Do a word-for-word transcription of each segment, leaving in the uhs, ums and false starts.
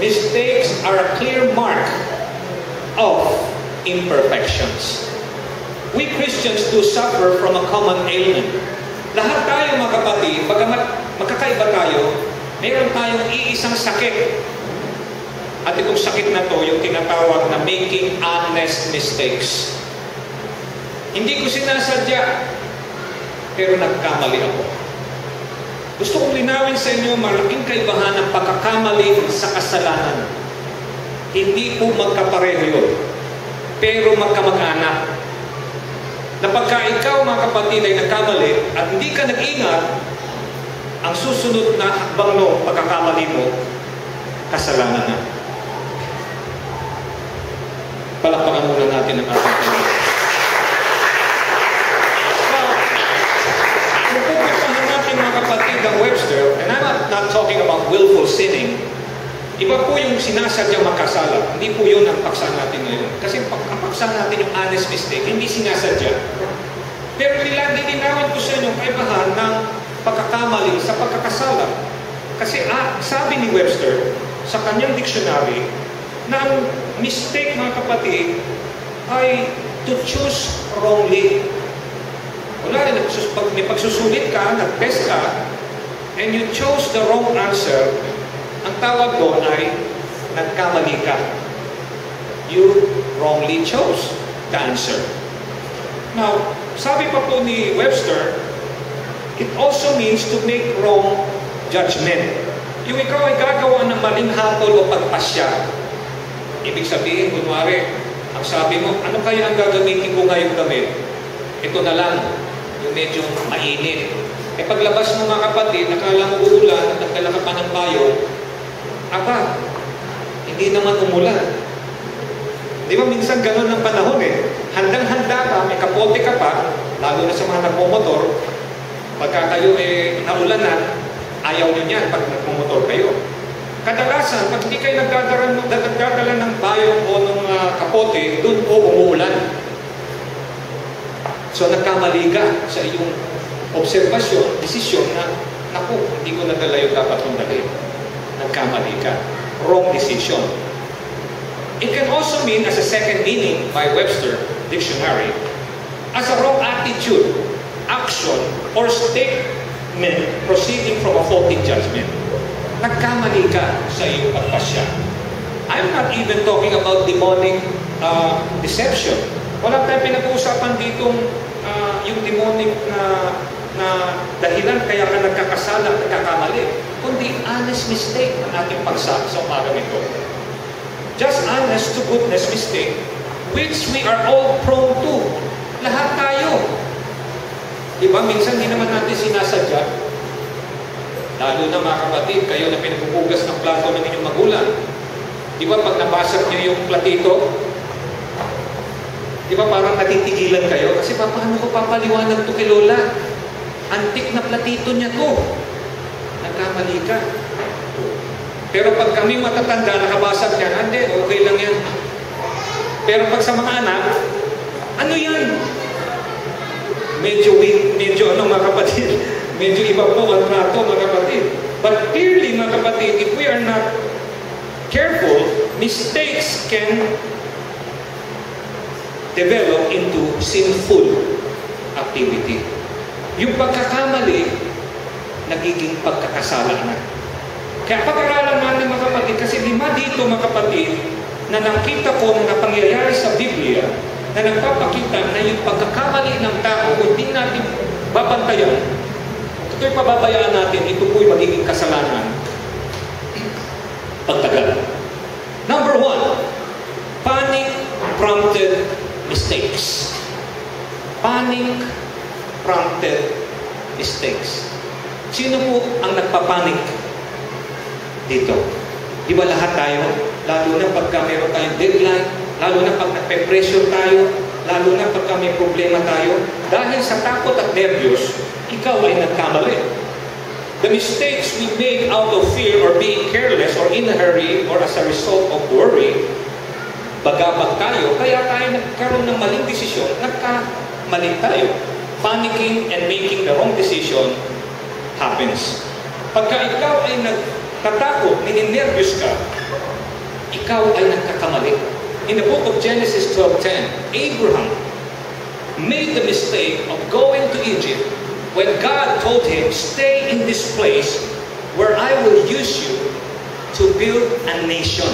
mistakes are a clear mark of imperfections. We Christians do suffer from a common ailment. Lahat tayo mga kapatid, bagamat magkakaiba tayo, mayroon tayong iisang sakit. At itong sakit na to, yung tinatawag na making honest mistakes. Hindi ko sinasadya, pero nagkamali ako. Gusto kong linawin sa inyo, malaking kaibahan ng pagkakamali sa kasalanan. Hindi po magkapareho yun, pero magkamag-anak. Na pagka ikaw, mga kapatid, ay nagkamali at hindi ka nag-ingat, ang susunod na hakbang no, pagkakamali mo, kasalanan na. Palakpakan muna natin ang ating Panginoon. Now, kung pupuntahan natin mga kapatid ang Webster, and I'm not, not talking about willful sinning, iba po yung sinasadyang makasala. Hindi po yun ang paksa natin ngayon. Kasi ang paksa natin yung honest mistake, hindi sinasadya. Pero nilinawin ko sa inyo kaibahan ng pagkakamali sa pagkakasala. Kasi ah, sabi ni Webster sa kanyang dictionary na ang mistake mga kapatid ay to choose wrongly. Wala rin, pag may pagsusulit ka, nag-test ka, and you chose the wrong answer, ang tawag doon ay nagkamali ka. You wrongly chose the answer. Now, sabi pa po ni Webster, it also means to make wrong judgment. Yung ikaw ay gagawa ng maling hatol o pagpasya. Ibig sabihin, kunwari, ang sabi mo, ano kaya ang gagamitin ko ngayong damit? Ito na lang, yung medyo mainit. E paglabas mo mga kapatid, nakala mo uulan at nagdala ka pa ng bayo, aba, hindi naman umulan. Di ba minsan gano'n ang panahon eh. Handang-handa ka, may kapote ka pa, lalo na sa mga nagmumotor, pagka kayo eh naulanan, ayaw nyo niyan pag nagmumotor kayo. Kadalasan, pag hindi kayo nagdadala, nagdadala ng bayong o ng uh, kapote, doon po umuulan. So nagkamali ka sa iyong obserbasyon, desisyon na, naku, hindi ko nadala yung dapat kong dalhin. Nagkamali ka. Wrong decision. It can also mean, as a second meaning by Webster Dictionary, as a wrong attitude, action, or statement proceeding from a faulty judgment. Nagkamali ka sa iyong pagpasya. I'm not even talking about demonic uh, deception. Wala tayong pinag-uusapan ditong uh, yung demonic na, na dahilan kaya ka nagkakasala at nagkakamali, kundi honest mistake ang ating pagsa sa umagang ito. Just honest to goodness mistake, which we are all prone to. Lahat tayo. Diba? Minsan hindi naman natin sinasadya. Lalo na mga kapatid, kayo na pinagpupugas ng plato ng inyong magulang. Diba pag nabasag niyo yung platito, diba parang natitigilan kayo? Kasi pa, paano ko papaliwanag to kay Lola? Antik na platito niya to. Nagkamali ka. Pero pag kami matatanda, nakabasag niya, hindi, okay lang yan. Pero pag sa mga anak, ano yan? Medyo, medyo ano mga kapatid, medyo iba po ang trato mga kapatid. But clearly mga kapatid, if we are not careful, mistakes can develop into sinful activity. Yung pagkakamali, nagiging pagkakasala na. Kaya pag-aralan natin mga kapatid, kasi lima dito mga kapatid, na nakita ko na napangyayari sa Biblia, na nagpapakita na yung pagkakamali ng tao, kung hindi natin babantayan, ito'y pababayaan natin, ito po'y magiging kasalanan. Pagtagal. Number one, panic-prompted mistakes. Panic-prompted mistakes. Sino po ang nagpapanik dito? Di ba lahat tayo? Lalo na pagka meron tayong deadline, lalo na pag nagpe-pressure tayo, lalo na pagka may problema tayo, dahil sa takot at nervyos, ikaw ay nagkamali. The mistakes we make out of fear or being careless or in a hurry or as a result of worry, bagabag tayo, kaya tayo nagkaroon ng maling desisyon, nagkamali tayo. Panicking and making the wrong decision happens. Pagka ikaw ay nagtatakot, nininervyos ka, ikaw ay nagkakamali. In the book of Genesis twelve ten, Abraham made the mistake of going to Egypt when God told him, stay in this place where I will use you to build a nation.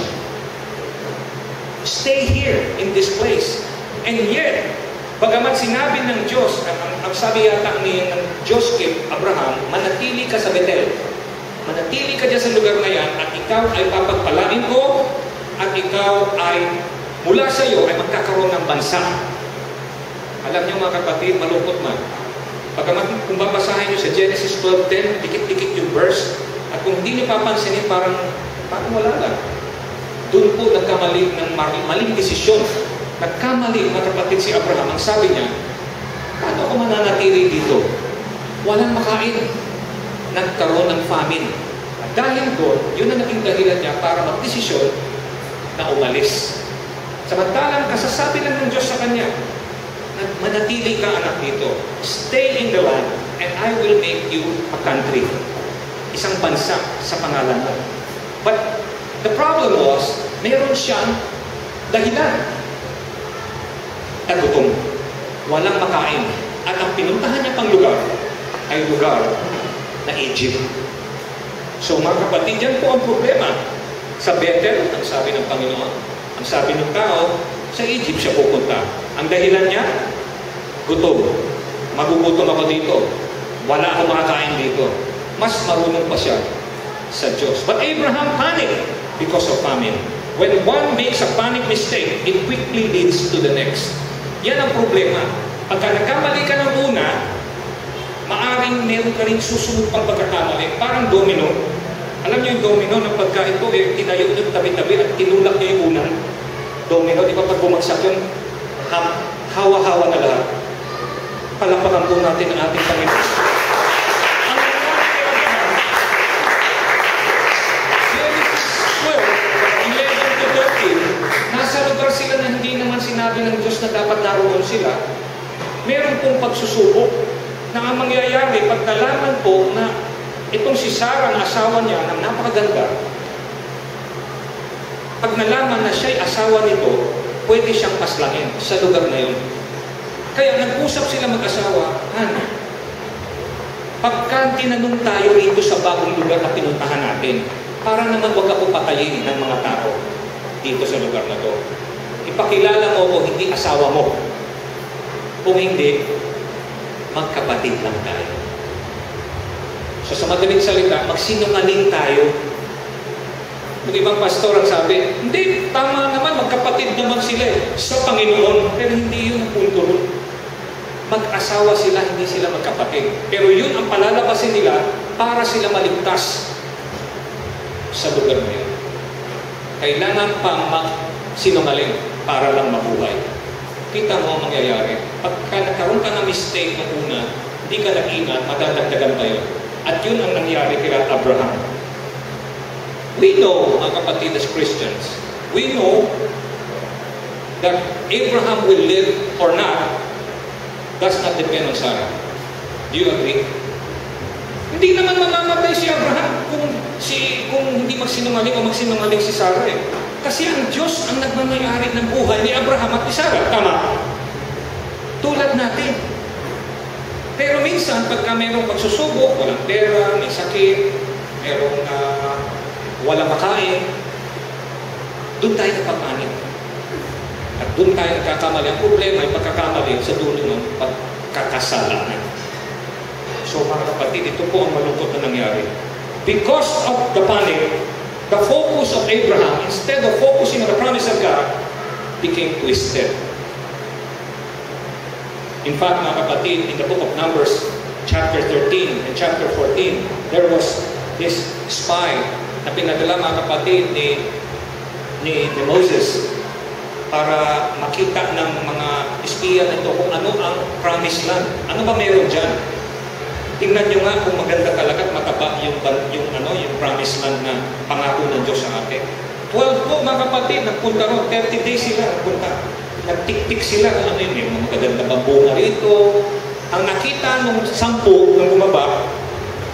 Stay here in this place. And yet, bagamat sinabi ng Diyos, ang, ang sabi yata ni ng Diyos kay Abraham, manatili ka sa Bethel. Manatili ka dyan sa lugar na yan at ikaw ay papagpalain ko at ikaw ay mula sa iyo ay magkakaroon ng bansa. Alam niyo mga kapatid, malungkot man. Pagamat kung babasahin niyo sa Genesis twelve ten, dikit-dikit yung verse, at kung hindi niyo papansinin, parang, parang wala lang. Doon po nagkamali ng maling desisyon. Nagkamali, mga kapatid, si Abraham. Ang sabi niya, paano ako mananatili dito? Walang makain. Nagkaroon ng famine. At dahil doon, yun ang naging dahilan niya para magdesisyon na umalis. Samantalang kasasabi lang ng Diyos sa kanya, manatili ka anak dito. Stay in the land and I will make you a country. Isang bansa sa pangalan mo. But the problem was, meron siyang dahilan. Nagutom. Walang makain. At ang pinuntahan niya pang lugar ay lugar na Egypt. So mga kapatid, yan po ang problema. Sa Bethel, ang sabi ng Panginoon, ang sabi ng tao, sa Egypt siya pupunta. Ang dahilan niya, gutom. Magugutom ako dito. Wala akong makakain dito. Mas marunong pa siya sa Diyos. But Abraham panicked because of famine. When one makes a panic mistake, it quickly leads to the next. Yan ang problema. Pagka nagkamali ka ng una, maaring meron ka rin susunod pang pagkakamali. Parang domino. Alam niyo yung domino na pagka ito eh, tinayo nyo tabi-tabi at tinulak niyo yung unang domino. Di ba pag bumagsak yun, ha hawa-hawa na lahat. Palapakan po natin ang ating Panginoon. Nasa lugar sila na hindi naman sinabi ng Diyos na dapat naroon sila. Meron pong pagsusubok na ang mangyayari pag nalaman po na itong si Sarah na asawa niya na napakaganda, pag nalaman na siya'y asawa nito, pwede siyang paslangin sa lugar na yun. Kaya nag-usap sila mag-asawa, Han, pagka tinanong tayo rito sa bagong lugar na pinuntahan natin, para naman wag ako patayin ng mga tao dito sa lugar na to. Ipakilala mo ko, hindi asawa mo. Kung hindi, magkapatid lang tayo. So sa madaling salita, magsinungaling tayo. Yung ibang pastor ang sabi, hindi, tama naman, magkapatid naman sila eh, sa Panginoon. Pero hindi yun ang punto ron. Mag-asawa sila, hindi sila magkapatid. Pero yun ang palalabasin nila para sila maligtas sa lugar na yun. Kailangan pang magsinungaling para lang mabuhay. Kita mo ang mangyayari. Pagka nagkaroon ka ng mistake na una, hindi ka nag-ingat, madadagdagan tayo. At yun ang nangyari kay Abraham. We know, mga kapatid as Christians, we know that Abraham will live or not does not depend on Sarah. Do you agree? Hindi naman mamamatay si Abraham kung, si, kung hindi magsinungaling o magsinungaling si Sarah eh. Kasi ang Diyos ang nagmamayari ng buhay ni Abraham at ni Sarah. Tama? Tulad natin. Pero minsan, pagka mayroong pagsusubok, walang pera, may sakit, mayroong uh, walang makain, doon tayo napapanik. At doon tayo nagkakamali. Ang problema ay pagkakamali sa dulo ng pagkakasalanan. So mga kapatid, ito po ang malungkot na nangyari. Because of the panic, the focus of Abraham, instead of focusing on the promise of God, became twisted. In fact, mga kapatid, in the book of Numbers, chapter thirteen and chapter fourteen, there was this spy na pinadala mga kapatid ni, ni, ni Moses para makita ng mga espiya nito kung ano ang promised land. Ano ba meron dyan? Tingnan nyo nga kung maganda talaga at mataba yung, yung, ano, yung promised land na pangako ng Diyos sa atin. twelve po mga kapatid, nagpunta ron, thirty days sila nagpunta. Nagtik-tik sila, ano yun, may mga magaganda bang bunga rito. Ang nakita nung sampu ng bumaba,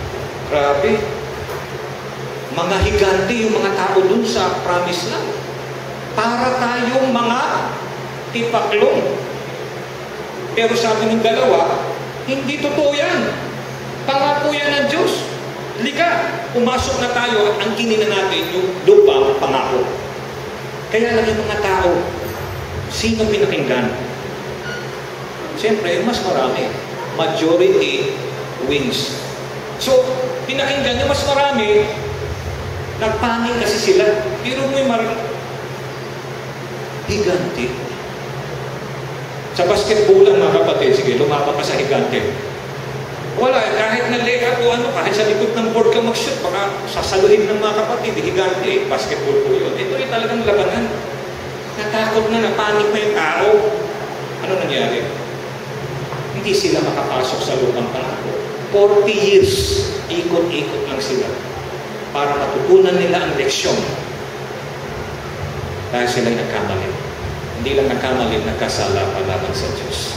grabe, mga higante yung mga tao dun sa promised land. para tayong mga tipaklong. Pero sabi ng dalawa, hindi totoo yan. Pangako yan ng Diyos. Lika, pumasok na tayo at angkinin na natin yung lupang pangako. Kaya lang yung mga tao, sino pinakinggan? Siyempre, mas marami. Majority wins. So, pinakinggan yung mas marami, nagpanik kasi sila. Pero mo yung marami. Higante. Sa basketball lang mga kapatid, sige, lumapa ka sa higante. Wala, kahit na layup o ano, kahit sa likod ng board ka mag-shoot, baka sasaluhin ng mga kapatid, higante, basketball po yun. Ito ay talagang labanan. Natakot na, napanik na yung tao. Ano nangyari? Hindi sila makapasok sa lupang pangako. forty years, ikot-ikot lang sila para matutunan nila ang leksyon. Dahil sila'y nagkamali. Hindi lang nagkamali, nagkasala palaban sa Diyos.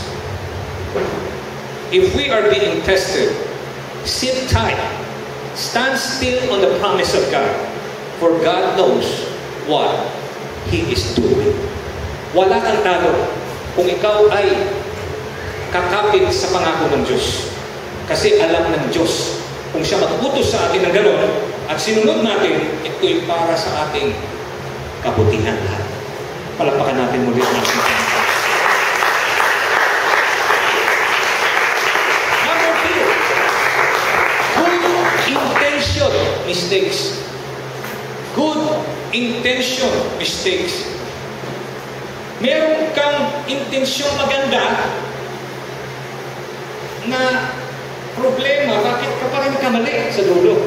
If we are being tested, sit tight. Stand still on the promise of God. For God knows what He is doing. Wala kang talo kung ikaw ay kakapit sa pangako ng Diyos. Kasi alam ng Diyos kung siya mag-utos sa atin ng gano'n at sinunod natin, ito'y para sa ating kabutihan lahat. Palapakan natin muli ang ating pangako. Number two, good intention mistakes. Good intention mistakes. Meron kang intensyon maganda na problema, bakit ka pa rin kamali sa dulo?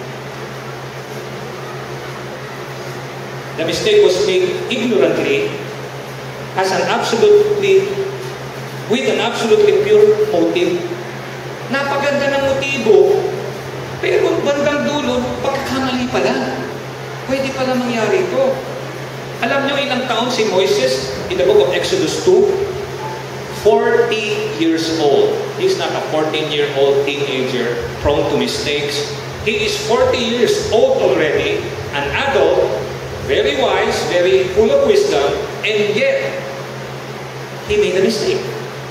The mistake was made ignorantly, as an absolutely, with an absolutely pure motive. Napaganda ng motibo, pero bandang dulo, pagkakamali pala. Pwede pala mangyari ito. Alam niyo ilang taon si Moises in the book of Exodus two? forty years old. He's not a fourteen-year-old teenager prone to mistakes. He is forty years old already, an adult, very wise, very full of wisdom, and yet, he made a mistake.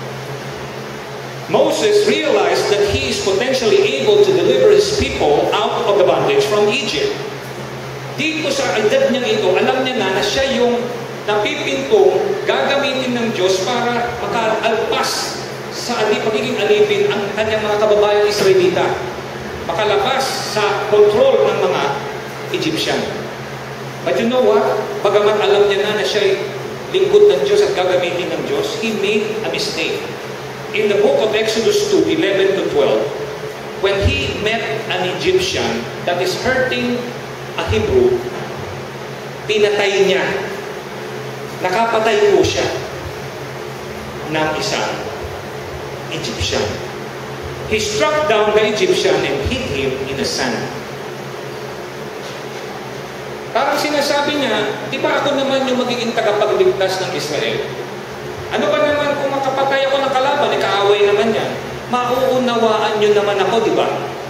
Moses realized that he is potentially able to deliver his people out of the bondage from Egypt. Dito sa edad niya ito, alam niya na na siya yung napipintong gagamitin ng Diyos para makalpas sa ali, pagiging alipin ang kanyang mga kababayan Israelita. Makalabas sa control ng mga Egyptian. But you know what? Bagamat alam niya na na siya lingkod ng Diyos at gagamitin ng Diyos, he made a mistake. In the book of Exodus two, eleven to twelve, when he met an Egyptian that is hurting a Hebrew, pinatay niya. Nakapatay po siya ng isang Egyptian. He struck down the Egyptian and hit him in the sand. Parang sinasabi niya, di ba ako naman yung magiging tagapagligtas ng Israel? Ano ba naman kung makapatay ako ng kalaban, eh, kaaway naman yan. Mauunawaan nyo naman ako, di ba?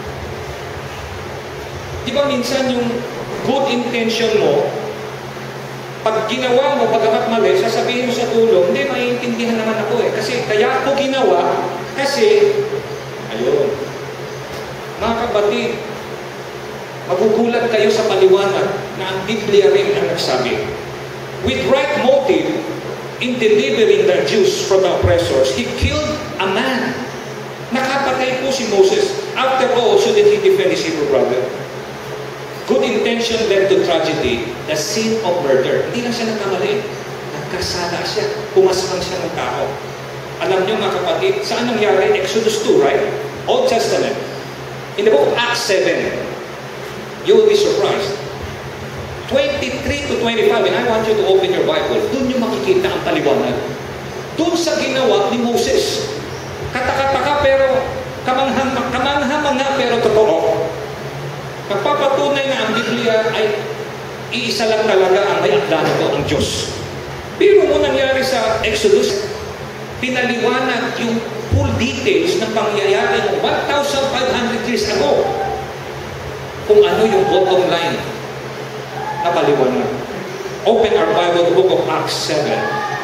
Di ba minsan yung good intention mo, pag ginawa mo, pagkakat mali, sasabihin mo sa tulong, hindi, maiintindihan naman ako eh. Kasi kaya ako ginawa, kasi, ayun, mga kapatid, magugulat kayo sa paliwanag na ang Biblia rin ang nagsabi. With right motive, in delivering the Jews from the oppressors, he killed a man. Nakapatay po si Moses. After all, shouldn't he defend his Hebrew brother? Good intention led to tragedy, the sin of murder. Hindi lang siya nagkamali. Nagkasala siya. Pumaslang siya ng tao. Alam niyo mga kapatid, saan nangyari? Exodus two, right? Old Testament. In the book of Acts seven, you will be surprised. twenty-three to twenty-five, and I want you to open your Bible. Doon niyo makikita ang paliwanag. Doon sa ginawa ni Moses. Kataka-taka pero kamangha-mangha pero totoo. Nagpapatunay na ang Biblia ay iisa lang talaga ang may akda nito, ang Diyos. Pero mo nangyari sa Exodus, pinaliwanag yung full details ng pangyayari ng one thousand five hundred years ago. Kung ano yung bottom line na paliwanag. open our Bible, the book of Acts seven.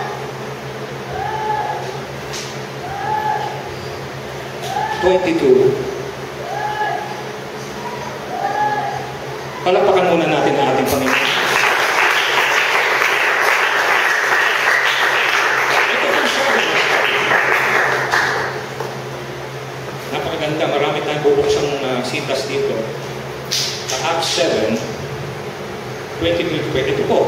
twenty-two. Palapakan muna natin ang ating Panginoon. Ito po siya. Napakaganda. Marami tayong bubuksang uh, sitas dito. Acts seven, twenty-two. Ito po.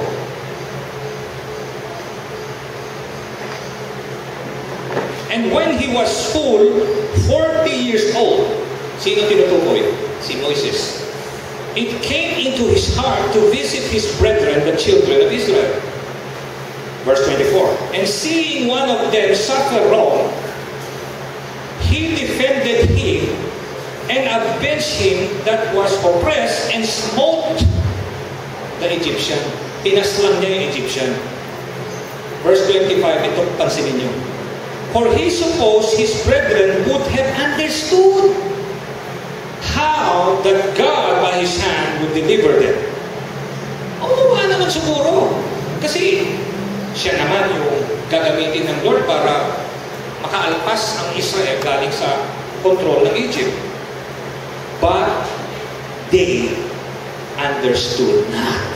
And when he was full, forty years old, sino tinutukoy? Si Moses. It came into his heart to visit his brethren, the children of Israel. Verse twenty-four. And seeing one of them suffer wrong, he defended him and avenged him that was oppressed and smote the Egyptian. Pinaslang niya yung Egyptian. Verse twenty-five, ito pansinin niyo. For he supposed his brethren would have understood how that God by His hand would deliver them. Oo, nga naman siguro. Kasi siya naman yung gagamitin ng Lord para makaalpas ang Israel galing sa control ng Egypt. But they understood not.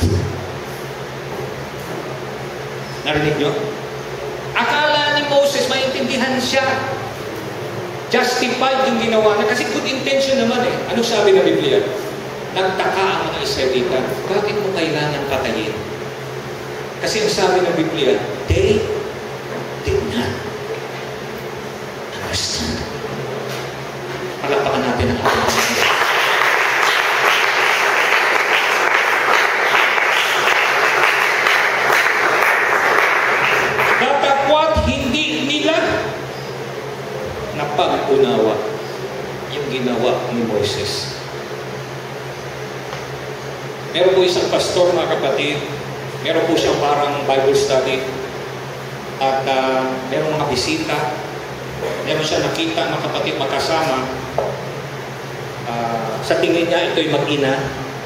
Narinig nyo? Akala ni Moses, maintindihan siya. Justified yung ginawa na. Kasi good intention naman eh. Ano sabi ng Biblia? Nagtaka ang mga Israelita. Bakit mo kailangan patayin? Kasi ang sabi ng Biblia, they did not understand. Palapakan natin ang ating. Pag-unawa yung ginawa ni Moses. Meron po isang pastor, mga kapatid, meron po siyang parang Bible study at uh, meron mga bisita, meron siya nakita, mga kapatid, magkasama. Uh, sa tingin niya, ito'y mag-ina.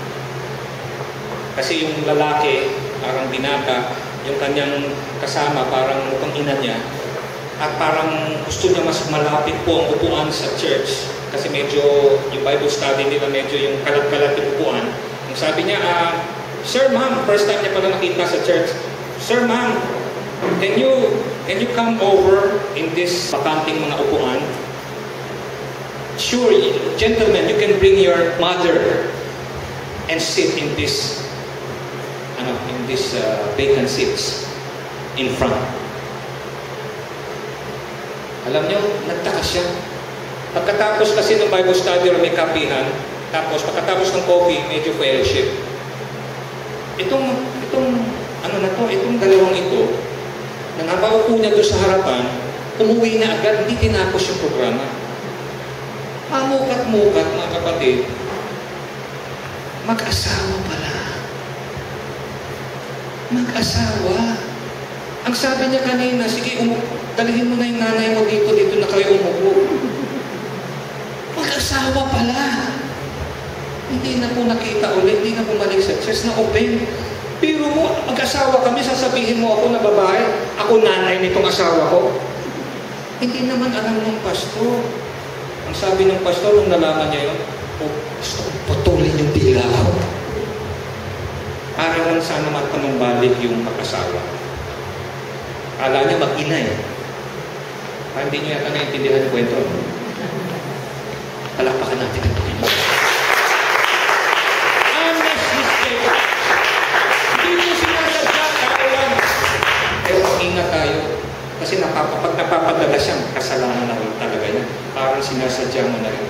Kasi yung lalaki, parang binata, yung kanyang kasama, parang mukhang ina niya. At parang gusto niya mas malapit po ang upuan sa church. Kasi medyo, yung Bible study nila, medyo yung kalat-kalat yung upuan. Ang sabi niya, uh, Sir, ma'am, first time niya pala nakita sa church. Sir, ma'am, can you, can you come over in this bakanting mga upuan? Sure, gentlemen, you can bring your mother and sit in this, ano, in this uh, vacant seats in front. Alam niyo, nagtaka siya. Pagkatapos kasi ng Bible study may kapihan, tapos pagkatapos ng coffee, medyo fellowship. Itong, itong, ano na to, itong dalawang ito, nang napaupo niya doon sa harapan, umuwi na agad, hindi tinapos yung programa. Mamukat-mukat, mga kapatid, mag-asawa pala. Mag-asawa. Ang sabi niya kanina, sige, umupo. Dalhin mo na yung nanay mo dito, dito na kayo umupo. Mag-asawa pala. Hindi na po nakita ulit, hindi na bumalik sa church na open. Pero mo, mag-asawa kami, sasabihin mo ako na babae, ako nanay nitong asawa ko. Hindi naman alam ng pastor. Ang sabi ng pastor, nung nalaman niya yun, oh, gusto kong putulin yung dila ko. Para lang sana magpanumbalik yung mag-asawa. Kala niya mag-ina eh. Ah, hindi niyo yata naintindihan yung kwento. Palakpakan natin ang Panginoon. Honest mistake. Hindi mo sinasadya, kawan. Pero mag-ingat tayo. Kasi napapag napapadala siyang kasalanan na rin talaga niya. Parang sinasadya mo na rin.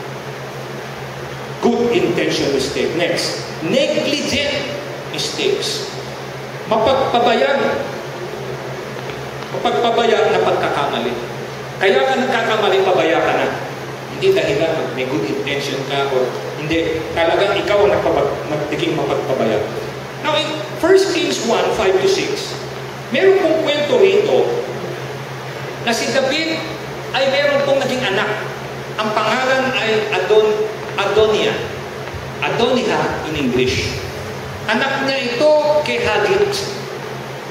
Good intention mistake. Next, negligent mistakes. Mapagpabayag. Mapagpabaya na pagkakamali. Kaya ka nagkakamali, pabaya ka na. Hindi dahil lang may good intention ka or hindi. Talagang ikaw ang nagtiging mapagpabaya. Now, in First Kings one, five to six, meron pong kwento rito na si David ay meron pong naging anak. Ang pangalan ay Adon, Adonia. Adoniha in English. Anak niya ito kay Hagit.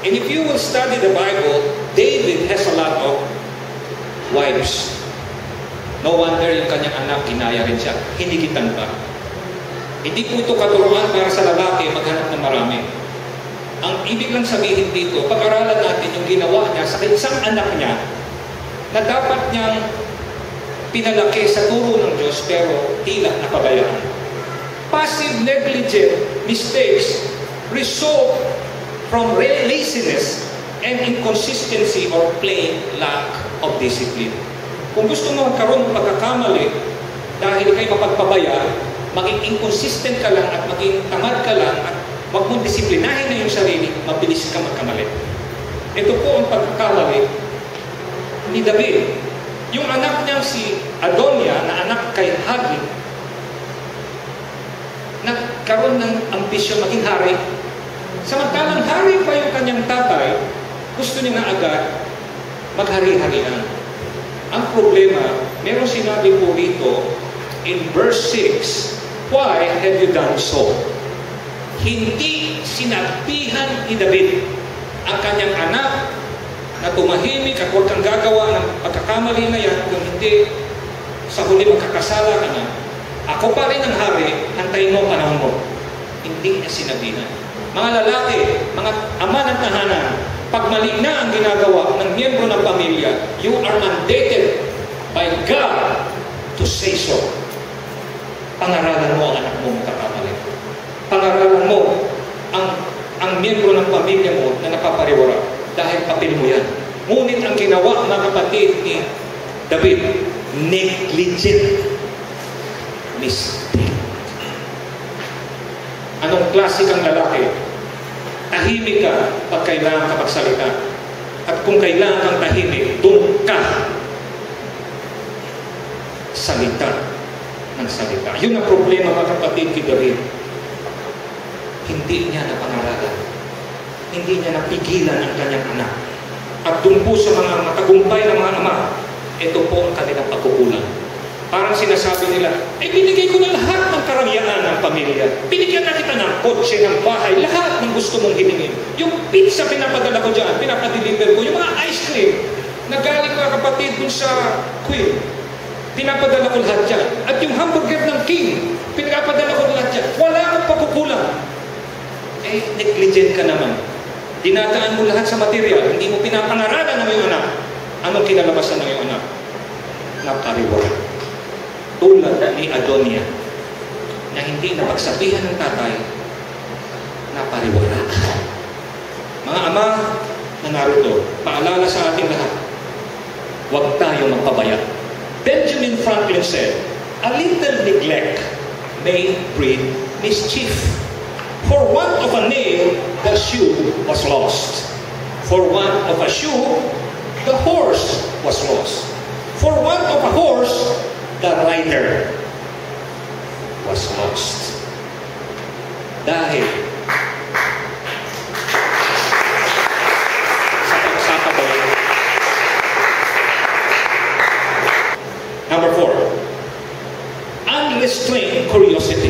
And if you will study the Bible, David has a lot of wives. No wonder yung kanyang anak, ginaya rin siya. Hinigitan pa. Hindi po ito katuruan para sa lalaki maghanap ng marami. Ang ibig lang sabihin dito, pag-aralan natin yung ginawa niya sa isang anak niya na dapat niyang pinalaki sa turo ng Diyos pero tila napabayaan. Passive, negligent mistakes result from laziness and inconsistency or plain lack of discipline. Kung gusto mo magkaroon ng pagkakamali dahil kayo mapagpabaya, maging inconsistent ka lang at maging tamad ka lang at wag mong disiplinahin na yung sarili, mabilis ka magkamali. Ito po ang pagkakamali ni David. Yung anak niyang si Adonia, na anak kay Hagi, nagkaroon ng ambisyon maging hari. Samantalang hari pa yung kanyang tatay, gusto niya na agad maghari-harian. Ang problema, meron sinabi po rito in verse six, why have you done so? Hindi sinabihan ni David ang kanyang anak na tumahimik at huwag kang gagawa ng pagkakamali na yan kung hindi sa huli magkakasala ka na. Ako pa rin ang hari, hantayin mo panahon mo. Hindi niya sinabihan. Mga lalaki, mga ama ng tahanan, pag mali na ang ginagawa ng miyembro ng pamilya, you are mandated by God to say so. Pangaralan mo ang anak mo magkakamali. Pangaralan mo ang ang miyembro ng pamilya mo na napapariwara dahil papel mo yan. Ngunit ang ginawa ng kapatid ni David, negligent mistake. Anong klase kang lalaki? Tahimik ka pag kailangan ka magsalita. At kung kailangan kang tahimik, doon ka salita ng salita. Yun ang problema mga kapatid kay David. Hindi niya napangaralan. Hindi niya napigilan ang kanyang anak. At doon po sa mga matagumpay ng mga ama, ito po ang kanilang pagkukulang. Parang sinasabi nila, eh binigay ko na lahat ng karangyaan ng pamilya. Binigyan na kita ng kotse, ng bahay, lahat ng gusto mong hilingin. Yung pizza pinapadala ko dyan, pinapadeliver ko, yung mga ice cream, nagaling mga kapatid dun sa Queen, pinapadala ko lahat dyan. At yung hamburger ng King, pinapadala ko lahat dyan. Wala akong pagkukulang. Eh, negligent ka naman. Dinadaan mo lahat sa material, hindi mo pinapangaralan ng iyong anak. Anong kinalabasan ng iyong anak? Napariwara. Tulad ni Adonia, na hindi napagsabihan ng tatay, napariwara. Mga ama na narito, paalala sa ating lahat, huwag tayong magpabaya. Benjamin Franklin said, a little neglect may breed mischief. For want of a nail, the shoe was lost. For want of a shoe, the horse was lost. For want of a horse, the rider was lost. Dahil sa pagsapabay. Number four, unrestrained curiosity.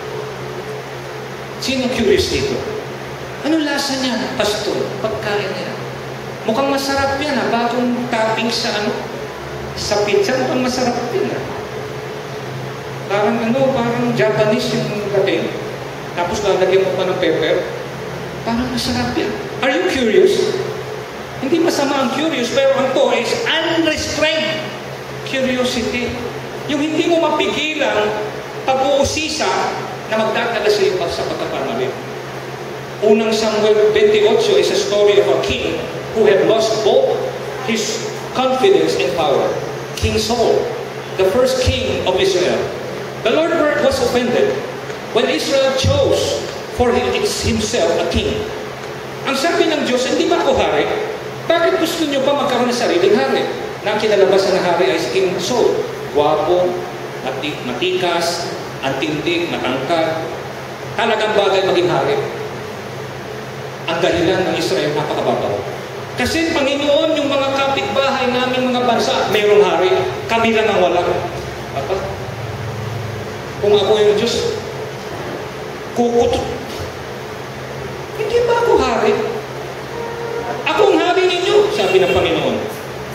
Sino curious dito? Ano lasa niya, pastor? Pagkain niya. Mukhang masarap yan, ha? Bagong topping sa ano? Sa pizza, mukhang masarap yan, ha? Parang ano, parang Japanese yung dating. Tapos lalagyan mo pa ng pepper. Parang masarap yan. Are you curious? Hindi masama ang curious, pero ang to is unrestrained curiosity. Yung hindi mo mapigilan pag-uusisa na magdadala sa iyo sa pagkakamali. Unang Samuel twenty-eight is a story of a king who had lost both his confidence and power. King Saul, the first king of Israel. The Lord was offended when Israel chose for himself a king. Ang sabi ng Diyos, hindi ba ako hari? Bakit gusto niyo pa magkaroon ng sariling hari? Na kinalabasan ng hari ay si King Saul. Guwapo, matikas, antintig, matangkad. Talagang bagay maging hari. Ang dahilan ng Israel napakababaw. Kasi Panginoon, yung mga kapitbahay namin mga bansa, mayroong hari. Kami lang ang wala. Papa, kung ako yung Diyos, kukutot. Hindi ba ako hari?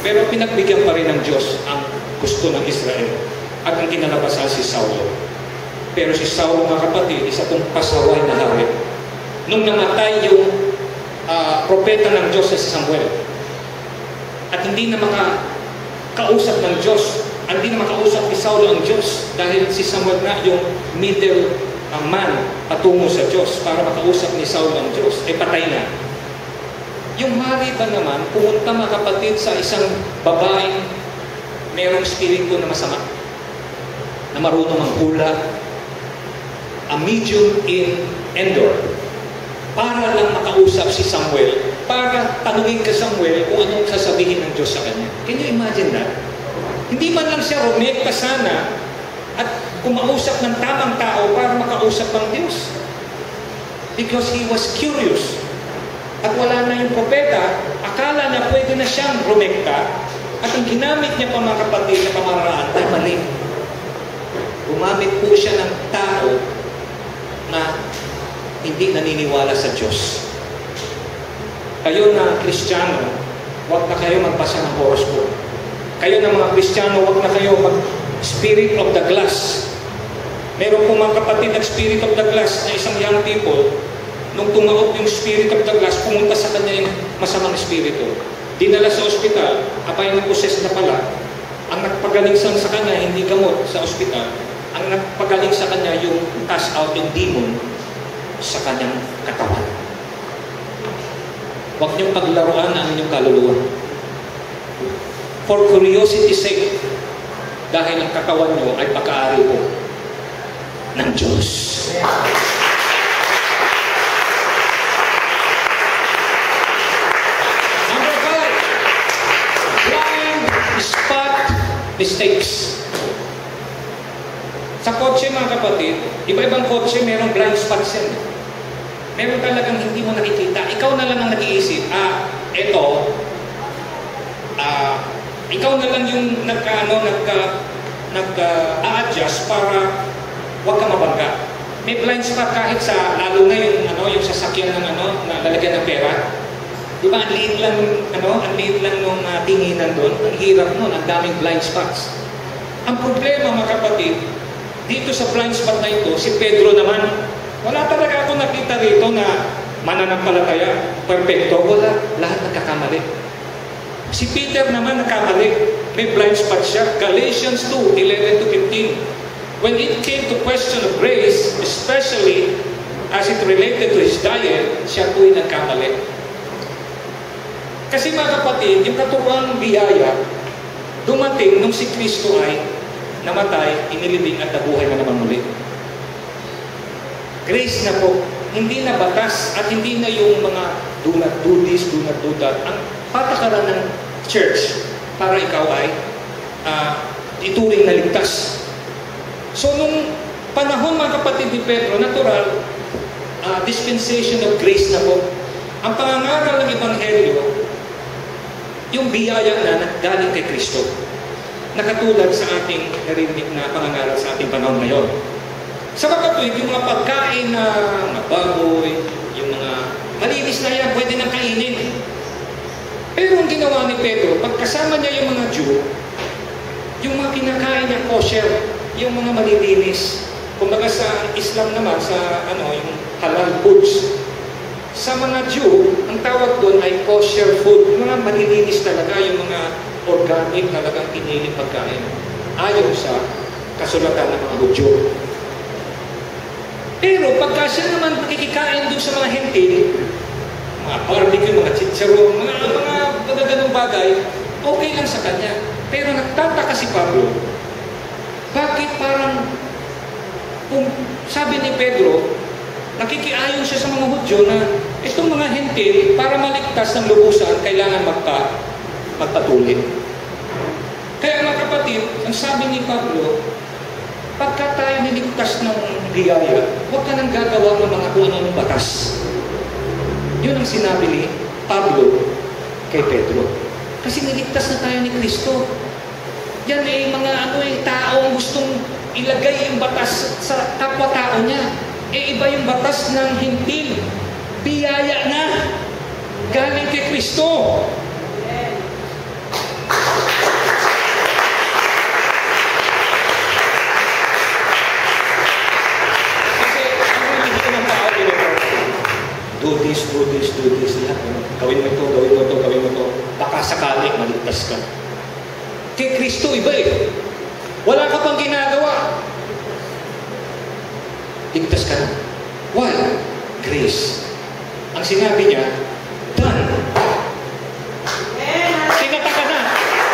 Pero pinagbigyan pa rin ng Diyos ang gusto ng Israel. At ang kinalabasan si Saulo. Pero si Saulo, mga kapatid, isa itong pasaway na hari. Nung namatay yung uh, propeta ng Diyos na si Samuel, at hindi na makakausap ng Diyos, hindi na makausap ni Saulo ang Diyos, dahil si Samuel na yung middle uh, man patungo sa Diyos para makausap ni Saulo ang Diyos, ay patay na. Yung hari ba naman, pumunta, mga kapatid, sa isang babaeng merong spirito na masama, na marunong ang hula, a medium in Endor, para lang makausap si Samuel, para tanungin ka Samuel kung anong sasabihin ng Diyos sa kanya. Can you imagine that? Hindi man lang siya rumekta sana at kumausap ng tamang tao para makausap ng Diyos. Because he was curious. At wala na yung propeta, akala na pwede na siyang rumekta, at ang ginamit niya pa, mga kapatid, na pamaraan ay mali. Gumamit po siya ng tao na hindi naniniwala sa Diyos. Kayo na Kristiyano, huwag na kayo magpasa ng horoscope. Kayo na mga Kristiyano, huwag na kayo mag-spirit of the glass. Meron po mga kapatid na spirit of the glass na isang young people, nung tumaob yung spirit of the glass, pumunta sa kanya yung masamang spirito. Dinala sa ospital, abay na possessed na pala. Ang nagpagaling sa kanya, hindi gamot sa ospital. Ang nagpagaling sa kanya, yung cast out yung demon sa kanyang katawan. Huwag niyong paglaruan ang inyong kaluluwa. For curiosity's sake, dahil ang katawan niyo ay pagkaari po ng Diyos. Number five, blind spot mistakes. Sa kotse, mga kapatid, iba-ibang kotse, merong blind spots yan. Meron talagang hindi mo nakikita. Ikaw na lang ang nag-iisip, ah, eto, ah, ikaw na lang yung nagka, ano, nagka, nagka-a-adjust para huwag ka mabangga. May blind spot kahit sa, lalo na yung, ano, yung sasakyan ng, ano, na lalagyan ng pera. Di ba, ang liit lang, ano, ang liit lang nung uh, tinginan doon. Ang hirap nun, ang daming blind spots. Ang problema, mga kapatid, dito sa blind spot na ito, si Pedro naman, wala talaga ako nakita rito na mananampalataya, perfecto, wala, lahat nagkakamali. Si Peter naman nagkamali, may blind spot siya. Galatians two, eleven to fifteen. When it came to question of grace, especially as it related to his diet, siya po'y nagkamali. Kasi mga kapatid, yung katuwang biyaya, dumating nung si Kristo ay namatay, inilibing at nabuhay na naman muli. Grace na po, hindi na batas at hindi na yung mga do not do this, do not do that. Ang patakaran ng church para ikaw ay uh, ituring na ligtas. So nung panahon, mga kapatid ni Pedro, natural, uh, dispensation of grace na po. Ang pangangaral ng Ebanghelyo, yung biyaya na galing kay Kristo. Nakatulad sa ating narinig na pangangaral sa ating panahon ngayon. Sa mga tuwid, yung mga pagkain na mababoy, yung mga malinis na yan, pwede nang kainin. Pero ang ginawa ni Pedro, pagkasama niya yung mga Jew, yung mga kinakain niya kosher, yung mga malilinis. Kumbaga sa Islam naman, sa ano, yung halal foods. Sa mga Jew, ang tawag doon ay kosher food. Mga malilinis talaga, yung mga organic talagang piniling pagkain. Ayon sa kasulatan ng mga Hudyo. Pero pagka siya naman nakikikain doon sa mga hentil, mga barbecue, mga chicharon, mga, mga, mga ganong bagay, okay lang sa kanya. Pero nagtataka si Pablo, bakit parang, kung sabi ni Pedro, nakikiayon siya sa mga Hudyo na itong mga hentil, para maligtas ng lubusan, kailangan magpa, magpatuloy. Kaya mga kapatid, ang sabi ni Pablo, pagka tayo niligtas ng biyaya, huwag ka nang gagawa ng mga kung anong batas. Yun ang sinabi ni Pablo kay Pedro. Kasi niligtas na tayo ni Kristo. Yan ay mga ano eh, tao ang gustong ilagay yung batas sa kapwa-tao niya. Eh iba yung batas ng hintil. Biyaya na. Galing kay Kristo. just do this lang. Gawin mo ito, gawin mo ito, gawin mo ito. Baka sakali, maligtas ka. Kay Kristo, iba eh. Wala ka pang ginagawa. Ligtas ka na. Why? Grace. Ang sinabi niya, done. Sinata ka na.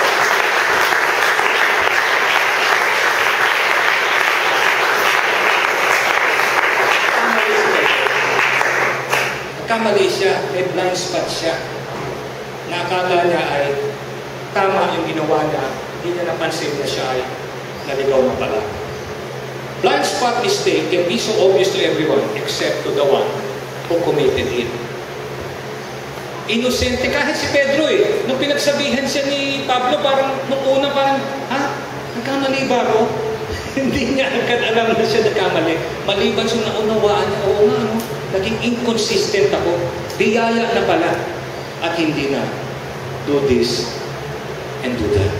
Kamali siya, may blind spot siya. Nakakala niya ay tama yung ginawa niya, hindi niya napansin na siya ay naligaw na pala. Blind spot mistake can be so obvious to everyone except to the one who committed it. Inosente kahit si Pedro eh. Nung pinagsabihan siya ni Pablo, parang nung una parang, ha? Nagkamali ba ako? Hindi niya agad alam na siya nagkamali. Maliban sa naunawaan niya, oo nga, no? Naging inconsistent ako. Biyaya na pala. At hindi na. Do this and do that.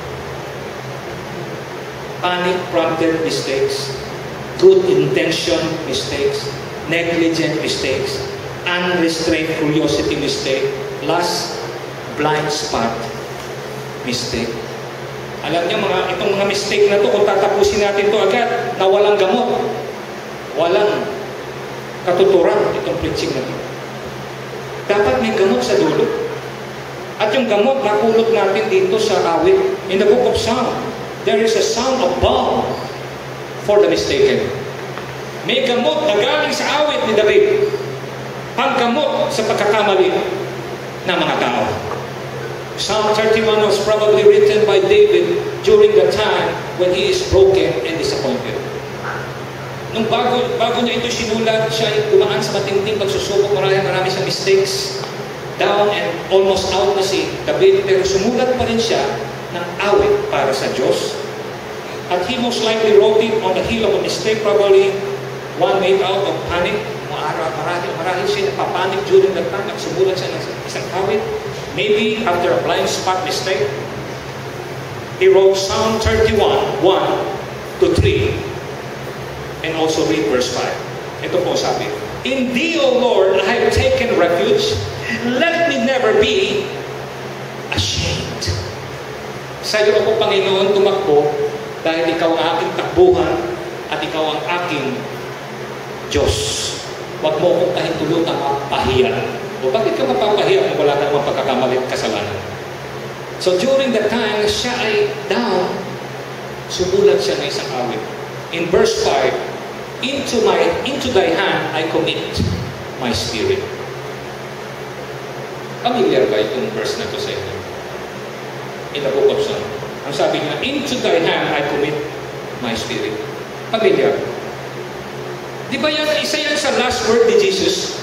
Panic-prompted mistakes, good intention mistakes, negligent mistakes, unrestrained curiosity mistake, last, blind spot mistake. Alam niyo, mga, itong mga mistake na to, kung tatapusin natin to agad, na walang gamot, walang katuturan itong preaching na to. Dapat may gamot sa dulo. At yung gamot, nakulot natin dito sa awit. In the book of Psalm, there is a sound of balm for the mistaken. May gamot na galing sa awit ni David. Ang gamot sa pagkakamali ng mga tao. Psalm thirty-one was probably written by David during the time when he is broken and disappointed. Nung bago, bago niya ito sinulat, siya ay dumaan sa matinding pagsusubok. Marami, marami siyang mistakes. Down and almost out na si David. Pero sumulat pa rin siya ng awit para sa Diyos. At he most likely wrote it on the heel of a mistake, probably one made out of panic. Marahil, marahil siya napapanik during that time at sumulat siya ng isang awit. Maybe after a blind spot mistake, he wrote Psalm thirty-one, one to three, and also read verse five. Ito po sabi, in Thee, O Lord, I have taken refuge. Let me never be ashamed. Sa iyo ako, Panginoon, tumakbo dahil Ikaw ang aking takbuhan at Ikaw ang aking Diyos. Huwag mo akong kahintulutang mapahiya. O bakit ka mapapahiya kung wala namang pagkakamali at kasalanan? So during that time, siya ay down, sumulat siya ng isang awit. In verse five, Into my into Thy hand I commit my spirit. Familiar ba itong verse na ito sa inyo? In the book of Psalm. Ang sabi niya, into Thy hand I commit my spirit. Familiar? Di ba yan, isa yan sa last word ni Jesus?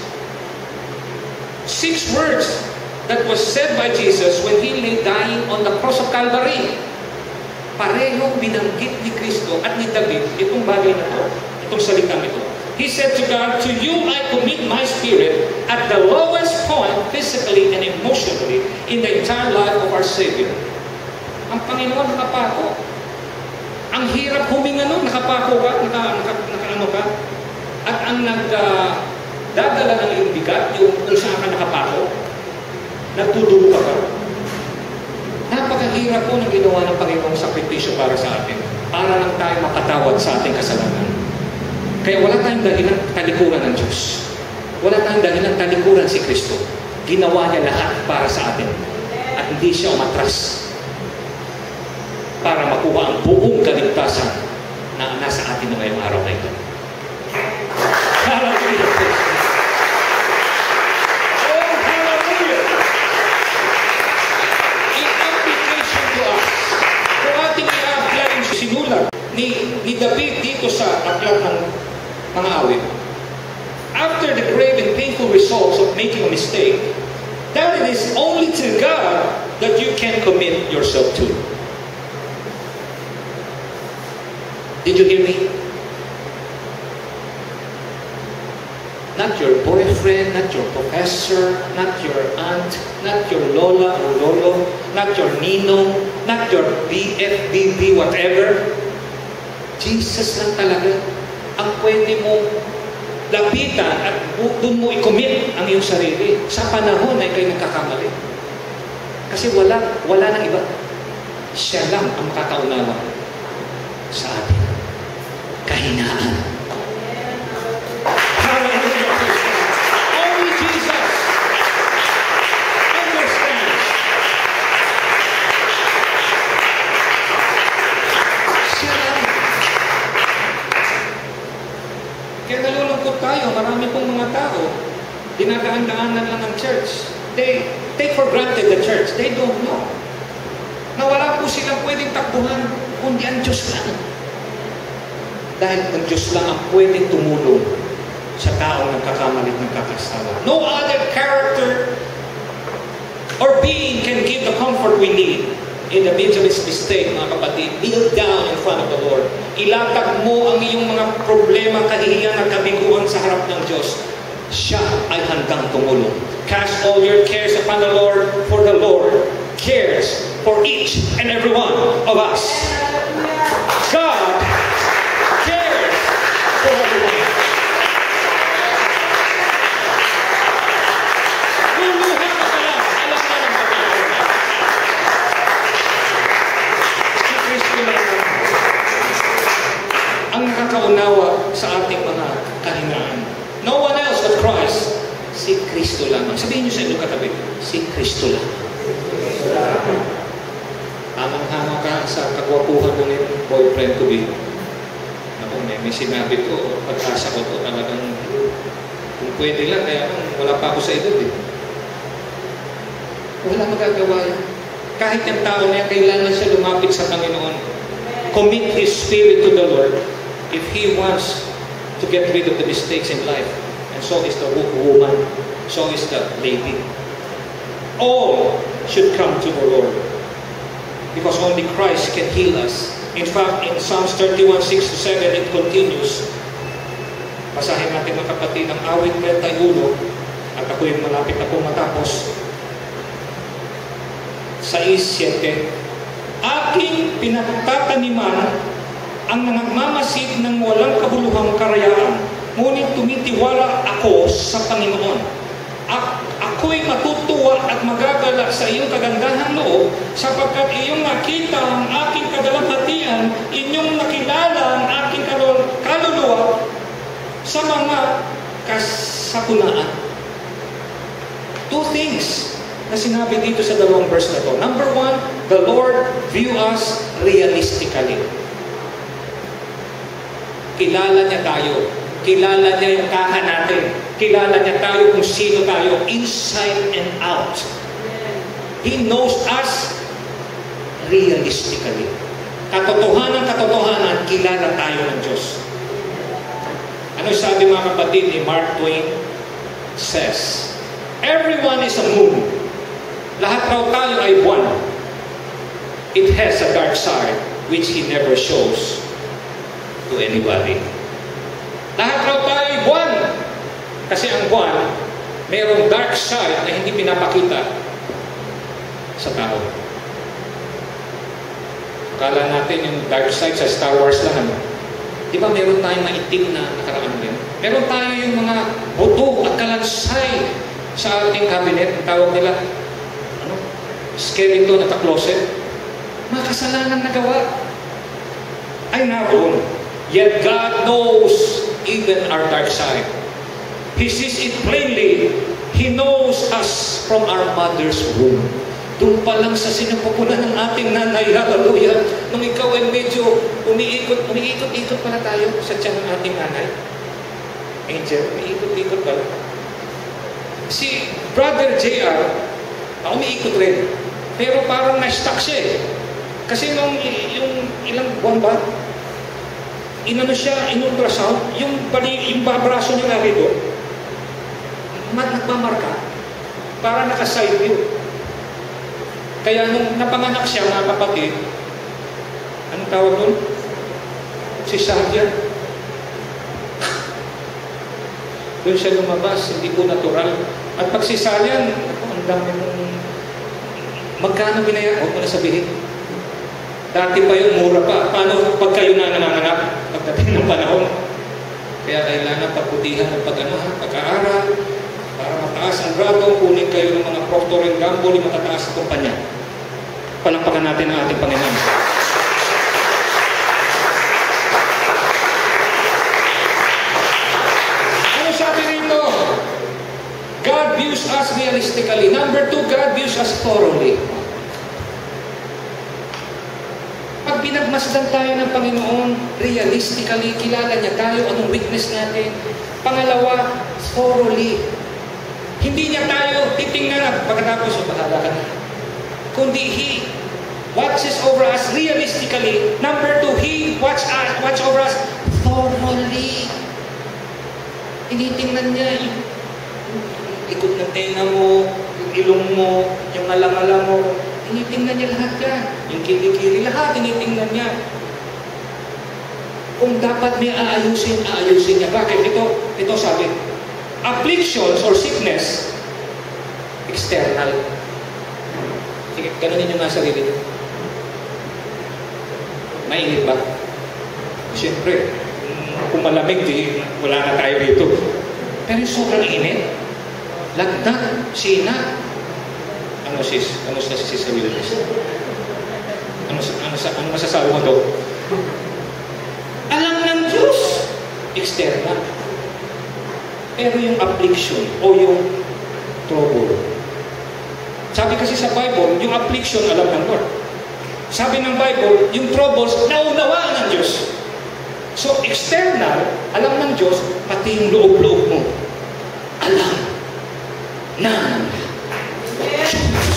Six words that was said by Jesus when He lay dying on the cross of Calvary. Parehong binanggit ni Kristo at ni David itong bagay na ito, itong salitang ito. He said to God, to you I commit my spirit at the lowest point, physically and emotionally, in the entire life of our Savior. Ang Panginoon nakapako. Ang hirap huminga nun, nakapako ka, naka, naka, naka ano ka. At ang nagdadala uh, ng iyong bigat, yung kung saan ka nakapako, nagtudugo ka ka. Napakahirap po ng ginawa ng Panginoong sakripisyo para sa atin. Para lang tayo makatawad sa ating kasalanan. Kaya wala tayong dahilan talikuran ng Diyos. Wala tayong dahilan talikuran si Kristo. Ginawa niya lahat para sa atin. At hindi siya umatras para makuha ang buong kaligtasan na nasa atin na ngayong araw na ito. Hallelujah! Oh, hallelujah! In application to us, kung ating i-apply yung sinulat ni, ni David dito sa aklat ng mga awit, after the grave and painful results of making a mistake, that it is only to God that you can commit yourself to. Did you hear me? Not your boyfriend, not your professor, not your aunt, not your lola or lolo, not your ninong, not your B F, B B, whatever. Jesus lang talaga ang pwede mo lapitan at doon mo i-commit ang iyong sarili sa panahon na ikaw'y nagkakamali. Kasi wala, wala nang iba. Siya lang ang makakaunawa sa atin. Kahinaan. Hallelujah. Only Jesus understands. Siya lang. Kaya nalulungkot tayo. Marami pong mga tao, dinadaan-daanan lang ng church. They take for granted the church. They don't know na wala po silang pwedeng takbuhan kundi ang Diyos lang. Dahil ang Diyos lang ang pwedeng tumulong sa taong nagkakamali at nagkakasala. No other character or being can give the comfort we need in the midst of its mistake, mga kapatid. Kneel down in front of the Lord. Ilatag mo ang iyong mga problema, kahihiyan at kabiguan sa harap ng Diyos. Siya ay handang tumulong. Cast all your cares upon the Lord, for the Lord cares for each and every one of us. God cares for everyone. Luluha ka pa lang. Alam ka lang sa pagkakas. Si Kristo lang ang nakakaunawa sa ating mga kahinaan. No one else but Christ. Si Kristo lamang. Sabihin niyo sa inyo katabi, si Kristo lamang. Amang-hama ka sa kagwapuhan ng iyong boyfriend to be. Ako, may, may sinabi ko, pag-asa ko to talagang kung pwede lang, kaya wala pa ako sa edad eh. Wala magagawa yan. Kahit yung tao na yan, kailangan siya lumapit sa Panginoon. Commit his spirit to the Lord if he wants to get rid of the mistakes in life. And so is the woman, so is the lady. All should come to the Lord because only Christ can heal us. In fact, in Psalms thirty-one, six to seven, it continues. Basahin natin mga kapatid ang awit thirty-one at ako'y malapit na po matapos. six seven. Aking pinagtataniman ang nangagmamasid ng walang kabuluhang karayaan, ngunit tumitiwala ako sa Panginoon. At ako'y matutuwa at magagala sa iyong kagandahang loob, sapagkat iyong nakita ang aking kadalamhatian, inyong nakilala ang aking kaluluwa sa mga kasakunaan. Two things na sinabi dito sa dalawang verse na to. Number one, the Lord view us realistically. Kilala niya tayo. Kilala niya yung kaha natin. Kilala niya tayo kung sino tayo, inside and out. He knows us realistically. Katotohanan, katotohanan, kilala tayo ng Diyos. Ano sabi mga kapatid ni Mark Twain? Says, everyone is a moon. Lahat raw tayo ay buwan. It has a dark side which He never shows to anybody. Lahat raw tayo ay buwan. Kasi ang buwan, mayroong dark side na hindi pinapakita sa tao. Akala natin yung dark side sa Star Wars lang. Ano? Di ba meron tayong maitim na nakaraan din? Meron tayo yung mga buto at kalansay sa ating cabinet. Ang tawag nila, ano? Skeleton at a closet. Mga kasalanan na gawa ay naroon. Yet God knows even our dark side. He sees it plainly. He knows us from our mother's womb. Doon pa lang sa sinapupunan ng ating nanay, hallelujah, nung ikaw ay medyo umiikot, umiikot-ikot pala tayo sa tiyan ng ating nanay. Angel, umiikot-ikot pala. Si Brother J R, umiikot rin. Pero parang na-stuck siya eh. Kasi nung yung ilang buwan ba, inano siya, in-ultrasound, yung, yung babraso niya na rito, nagmamarka, para naka-side view. Kaya nung napanganak siya, mga kapatid, anong tawag nun? Cesarean. Doon siya lumabas, hindi po natural. At pag cesarean, ang dami mong magkano binaya? Huwag mo na sabihin. Dati pa yun, mura pa. Paano pag kayo na nanganganak? Pagdating ng panahon. Kaya kailangan pagputihan ng pag-ano, pag-aaral, para mataas ang grado, kunin kayo ng mga Procter and Gamble, yung matataas na kumpanya. Palampakan natin ang ating Panginoon. Ano sabi rito? God views us realistically. Number two, God views us thoroughly. Pag pinagmasdan tayo ng Panginoon, realistically, kilala niya tayo, anong weakness natin. Pangalawa, thoroughly. Hindi niya tayo titingnan at pagkatapos, o bahala ka na. Kundi He watches over us realistically. Number two, He watch us, watch over us thoroughly. Tinitingnan niya yung ikot ng tenga mo, yung ilong mo, yung alang-alang mo. Tinitingnan niya lahat yan. Yung kilikili, lahat tinitingnan niya. Kung dapat may aayusin, aayusin niya. Bakit? Ito, ito sabi, afflictions or sickness, external. Sige, ganunin niyo nga sarili niyo. Mainit ba? Siyempre, kung malamig, di, wala na tayo rito. Pero sobrang init. Lagnat, sina. Ano sis? Ano sa sis sa Willis? Ano, ano, ano masasabi mo to? Alam ng Diyos, external. Pero yung affliction o yung trouble. Sabi kasi sa Bible, yung affliction alam ng Lord. Sabi ng Bible, yung troubles, naunawaan ng Diyos. So, external, alam ng Diyos, pati yung loob-loob mo. Alam ng Diyos.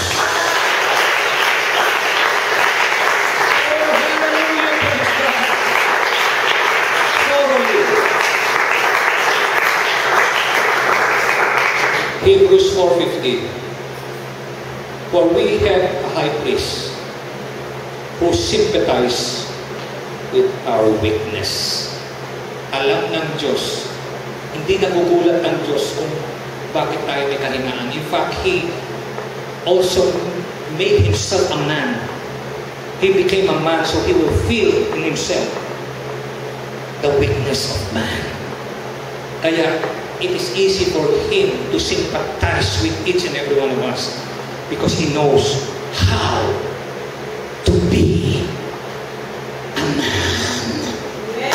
Hebrews four fifteen. For we have a high priest who sympathize with our weakness. Alam ng Diyos, hindi nagugulat ng Diyos kung bakit tayo may kahinaan. In fact, He also made Himself a man. He became a man so He will feel in Himself the weakness of man. Kaya, it is easy for Him to sympathize with each and every one of us because He knows how to be a man. Yes.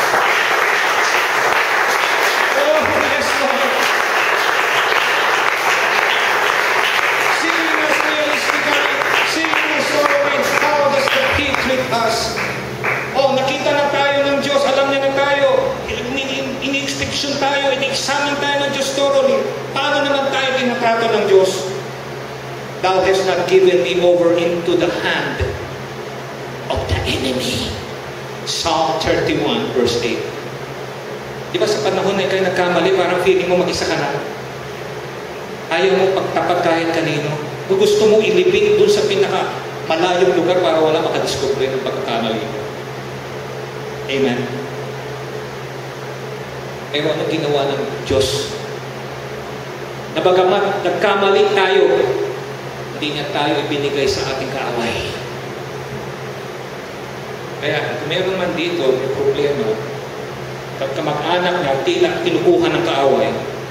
Oh, yes, Lord. Seeing us realistically, seeing us always, how does the He treat us? Oh, nakita na tayo ng Diyos, alam niya na tayo, ini-inspection tayo, ini-examine tayo ng Diyos thoroughly. Paano naman tayo tinatrato ng Diyos? Thou hast not given me over into the hand of the enemy. Psalm thirty-one verse eight. Di ba sa panahon na ikaw nagkamali, parang feeling mo mag-isa ka na? Ayaw mo pagtapat kahit kanino? Gusto mo ilibing dun sa pinaka malayong lugar para wala makadiscover ng pagkakamali. Amen. Pero ano ginawa ng Diyos? Na bagamat nagkamali tayo, hindi niya tayo ibinigay sa ating kaaway. Kaya kung meron man dito, may problema, pagka mag-anak niya, tila kinukuha ng kaaway,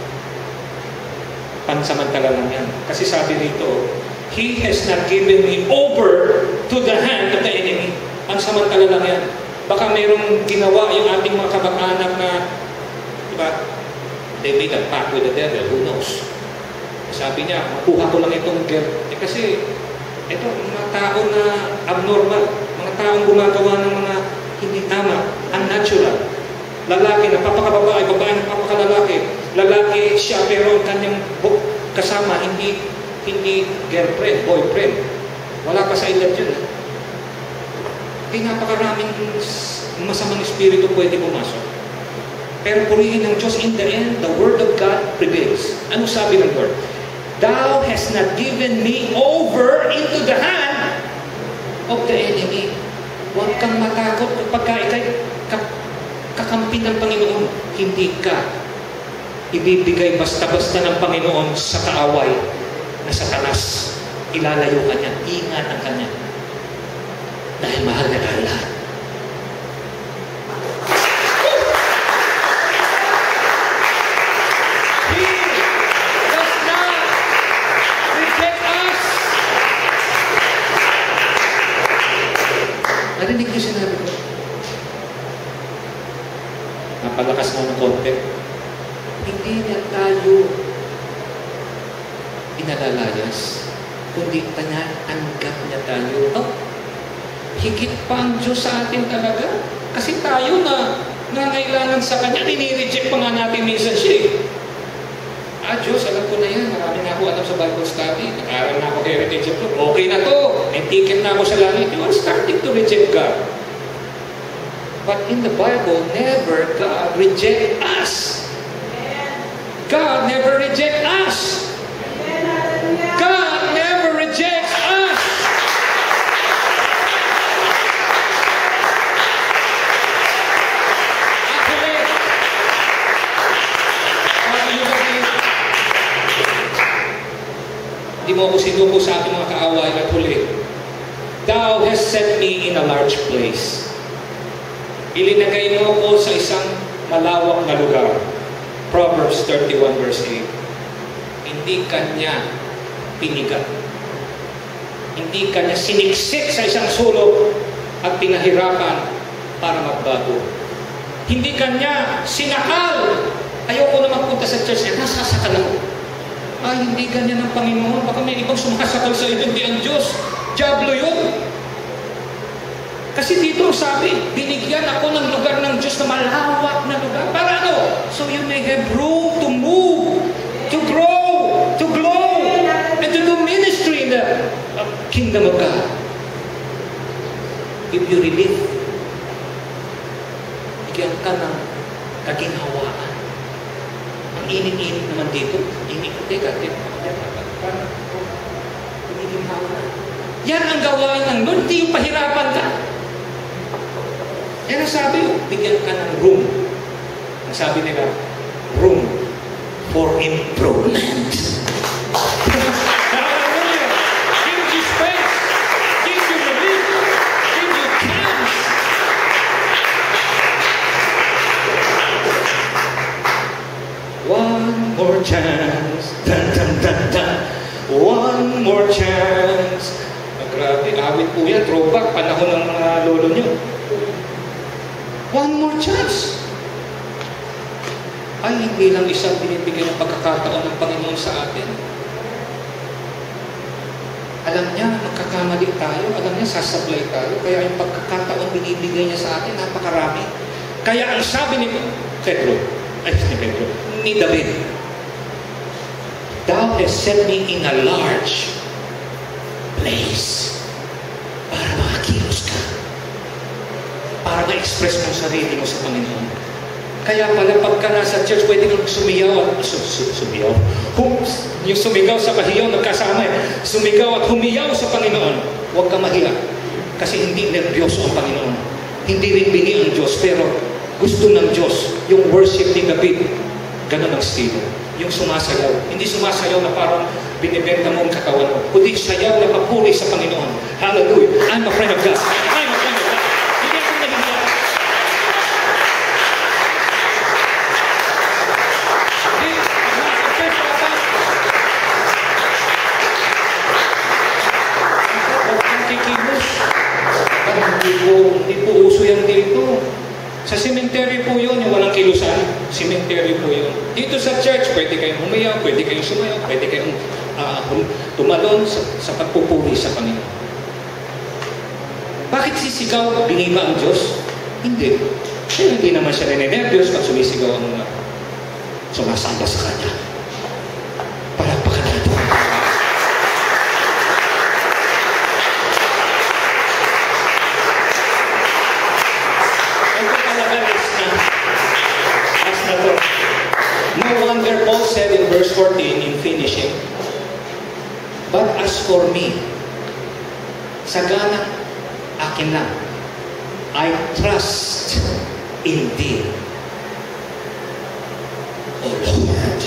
pansamantala lang yan. Kasi sabi dito, He has not given me over to the hand of the enemy. Pansamantala lang yan. Baka mayroong ginawa yung ating mga kamag-anak na, diba, they made a pact with the devil, who knows? Sabi niya, makuha ko lang itong girl. Eh kasi, ito, mga tao na abnormal, mga taong gumagawa ng mga hindi tama, unnatural. Lalaki na papakababae, babae na papakalalaki. Lalaki siya, pero ang kanyang kasama, hindi, hindi girlfriend, boyfriend. Wala pa sa edad yun. Eh, napakaraming masamang espiritu pwede pumasok. Pero purihin ng Diyos, in the end, the Word of God prevails. Ano sabi ng Word? Thou hast not given me over into the hand of the enemy. Huwag kang matakot kapag ikay kakampi ng Panginoon. Hindi ka ibibigay basta-basta ng Panginoon sa kaaway na Satanas. Ilalayo ka niya. Ingatan ka niya. Dahil mahal na tayo lahat. lumalakas na ng konti. Hindi niya tayo inalalayas, kundi tanggap niya tayo. Oh, higit pa ang Diyos sa atin talaga. Kasi tayo na nangailangan sa Kanya, nini-reject pa nga natin minsan siya eh. Ah, Diyos, alam ko na yan. Marami na ako alam sa Bible study. Nag-aaral na ako heritage of Lord. Okay na to. May ticket na ako sa langit. You are starting to reject God. But in the Bible, never God reject us. God never reject us. God never rejects us. Actually, hindi mo ako sinuko sa ating mga kaaway at huli. Thou hast set me in a large place. Ilinagay mo ako sa isang malawak na lugar. Proverbs thirty-one verse eight. Hindi kanya pinigat. Hindi kanya siniksik sa isang sulok at pinahirapan para magbago. Hindi kanya sinakal. Ayoko na magpunta sa church niya. Nasasakal ako. Ay, hindi ganyan ang Panginoon. Baka may ibang sumasakal sa iyo, hindi ang Diyos. Diablo yun. Kasi dito sabi, binigyan ako ng lugar ng Diyos na malawak na lugar. Para ano? So you may have room to move, to grow, to glow, and to do ministry in the uh, kingdom of God. If you really bigyan ka ng kaginhawaan. Ang init-init naman dito. Init. Teka, teka. Parang kaginhawaan. Yan ang gawain ng Lord. Hindi yung pahirapan ka. Yan ang sabi, bigyan ka ng room. Ang sabi nila, room for improvement. Hallelujah! Give you space. Give you relief. Give you chance. One more chance. Dun, dun, dun, dun. One more chance. Ah, grabe, awit po yan. Throwback, panahon ng mga lolo nyo. One more chance. Ay, hindi lang isang binibigay ng pagkakataon ng Panginoon sa atin. Alam niya, magkakamali tayo. Alam niya, sasablay tayo. Kaya yung pagkakataon binibigay niya sa atin, napakarami. Kaya ang sabi ni Pedro, ay, ni Pedro, ni David, Thou hast set me in a large place para makakilos ka. Para ma-express mo sarili mo sa Panginoon. Kaya pala pagka nasa church, pwede kang sumiyaw at su, su, sumiyaw. Hum, yung sumigaw sa kahiyaw, nagkasama eh. Sumigaw at humiyaw sa Panginoon. Huwag kang mahiya. Kasi hindi nervyoso ang Panginoon. Hindi rin bini ang Diyos. Pero gusto ng Diyos, yung worship ni David, ganun ang estilo. Yung sumasayaw. Hindi sumasayaw na parang binibenta mo ang katawan mo. Kundi sayaw na papuri sa Panginoon. Hallelujah. I'm a friend of God. I'm a friend of God. Hindi ako nahihiya. Hindi po uso yan dito. Sa cemetery po yun, yung walang kilusan. Cemetery po yun. Dito sa church, pwede kayong humiyaw, pwede kayong sumayaw, pwede kayong uh, tumalon sa, sa pagpupuri sa Panginoon. Bakit sisigaw? Bingi ba ang Diyos? Hindi. Kaya hindi naman siya ninenervyos pag sumisigaw ang uh, sumasamba sa Kanya. Palakpakan natin. No wonder Paul said in verse fourteen, in finishing, but as for me, sagana akin lang, I trust in Thee, O Lord.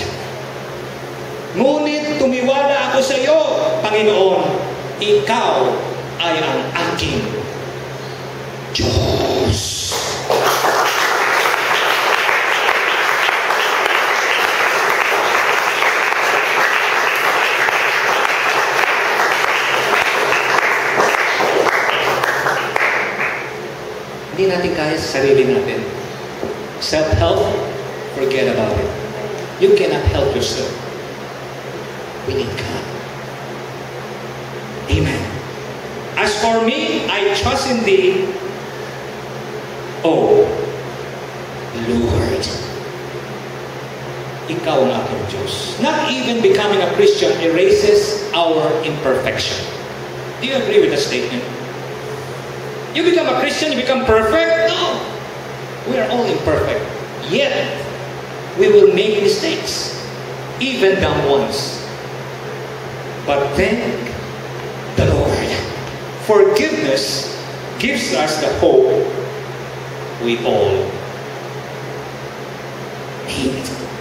Ngunit tumiwala ako sa iyo, Panginoon, Ikaw ay ang aking Diyos. Hindi natin kaya sa sarili natin. Self-help, forget about it. You cannot help yourself. We need God. Amen. As for me, I trust in Thee, O Lord. Ikaw ang aking Diyos. Not even becoming a Christian erases our imperfection. Do you agree with that statement? You become a Christian, you become perfect? No. We are all imperfect. Yet, we will make mistakes. Even dumb ones. But thank the Lord. Forgiveness gives us the hope we all need.